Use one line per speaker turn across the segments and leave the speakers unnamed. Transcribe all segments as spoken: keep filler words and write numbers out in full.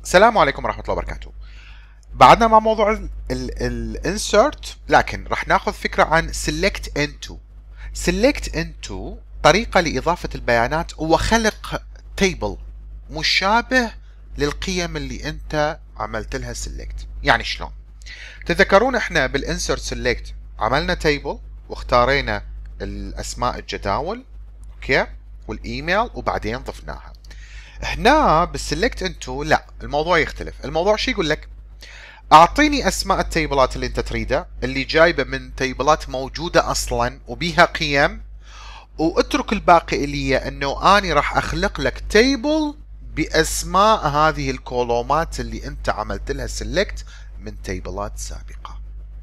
السلام عليكم ورحمة الله وبركاته. بعدنا مع موضوع الانسرت، لكن راح ناخذ فكرة عن select into. select into طريقة لإضافة البيانات وخلق تيبل مشابه للقيم اللي انت عملت لها select. يعني شلون؟ تذكرون احنا بالانسرت select عملنا تيبل واختارينا الاسماء الجداول اوكي والايميل وبعدين ضفناها. هنا بالسلكت انتو لا، الموضوع يختلف. الموضوع شو يقول لك؟ اعطيني اسماء التيبلات اللي انت تريده اللي جايبه من تيبلات موجوده اصلا وبيها قيم، واترك الباقي لي انه اني راح اخلق لك تيبل باسماء هذه الكولومات اللي انت عملت لها سلكت من تيبلات سابقه.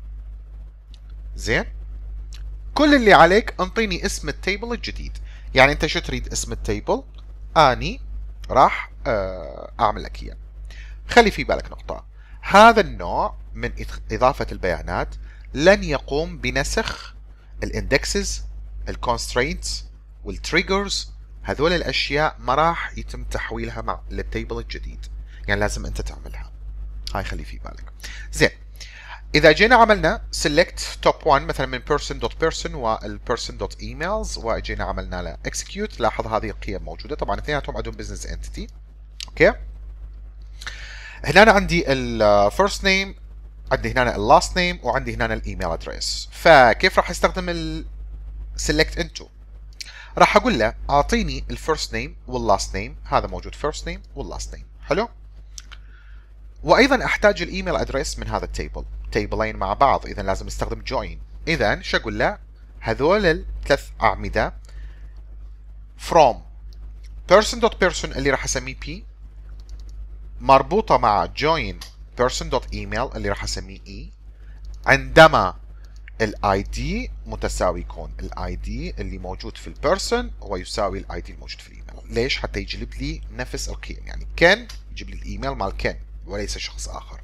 زين؟ كل اللي عليك انطيني اسم التيبل الجديد. يعني انت شو تريد اسم التيبل؟ اني راح اعمل لك اياه. خلي في بالك نقطة، هذا النوع من اضافة البيانات لن يقوم بنسخ الاندكسز، الكونسترينتس والتريجرز. هذول الاشياء ما راح يتم تحويلها مع للتيبل الجديد، يعني لازم انت تعملها. هاي خلي في بالك. زين، اذا جينا عملنا select top one مثلا من person.person وال person.emails واجينا عملنا له execute، لاحظ هذه القيم موجوده. طبعا اثنيناتهم عندهم business entity. اوكي، هنا أنا عندي ال first name، عندي هنا ال last name، وعندي هنا الايميل ادريس. فكيف راح استخدم ال select into؟ راح اقول له اعطيني ال first name وال last name. هذا موجود first name وال last name. حلو. وايضا احتاج الايميل ادريس من هذا التيبل، تيبلين مع بعض، اذا لازم استخدم join. اذا شو اقول له؟ هذول الثلاث اعمده from person.person اللي راح اسميه p مربوطه مع join person.email اللي راح اسميه e، عندما الاي دي متساوي يكون الاي دي اللي موجود في البيرسون هو يساوي الاي دي الموجود في الايميل. ليش؟ حتى يجلب لي نفس القيم، يعني كن يجيب لي الايميل مال كن وليس شخص آخر.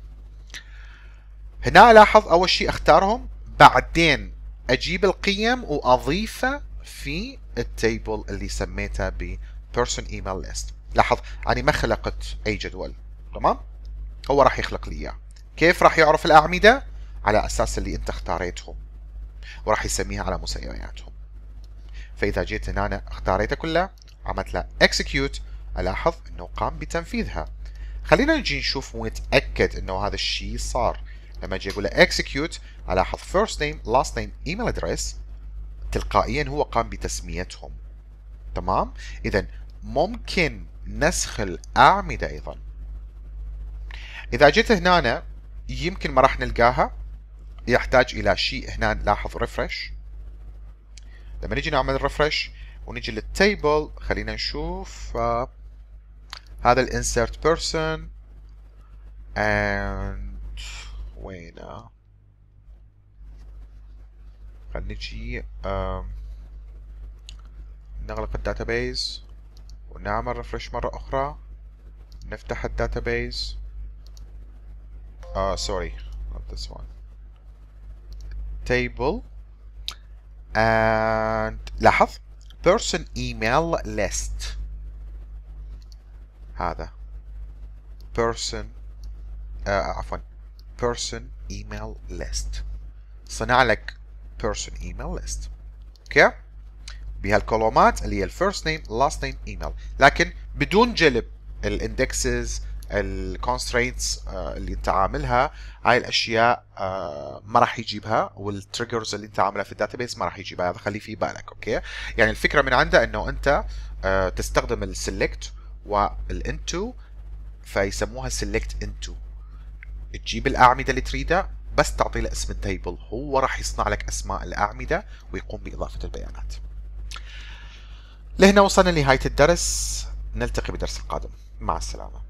هنا لاحظ أول شيء أختارهم، بعدين أجيب القيم وأضيفه في التيبل اللي سميته ب person email list. لاحظ أنا ما خلقت أي جدول، تمام؟ هو راح يخلق لي إياه. كيف راح يعرف الأعمدة؟ على أساس اللي أنت اختاريتهم، وراح يسميها على مسمياتهم. فإذا جيت هنا أنا اختاريته كله، عملت له execute، ألاحظ أنه قام بتنفيذها. خلينا نجي نشوف ونتأكد انه هذا الشيء صار. لما اجي اقول له execute، الاحظ first name last name email address تلقائيا هو قام بتسميتهم. تمام؟ اذا ممكن نسخ الاعمدة ايضا. اذا جيت هنا يمكن ما راح نلقاها، يحتاج الى شيء. هنا نلاحظ refresh. لما نجي نعمل refresh ونجي للتيبل، خلينا نشوف آه هذا ال insert person and وينه؟ خلينا نجي نغلق الداتابيز ونعمل ريفرش مرة أخرى، نفتح الداتابيز. آه sorry not this one table and لاحظ person email list. هذا person آه عفوا person email list، صنع لك person email list. اوكي، بهالكولومات اللي هي الفيرست نيم last name email، لكن بدون جلب الاندكسز الكونسترينتس اللي انت عاملها. هاي الاشياء آه ما راح يجيبها، والتريجرز اللي انت عاملها في الداتابيس ما راح يجيبها. هذا خلي في بالك. اوكي، يعني الفكره من عنده انه انت آه تستخدم السلكت والانتو، فيسموها select into. تجيب الأعمدة اللي تريدها، بس تعطي له اسم التيبل، هو راح يصنع لك أسماء الأعمدة ويقوم بإضافة البيانات. لهنا وصلنا لنهاية الدرس، نلتقي بالدرس القادم. مع السلامة.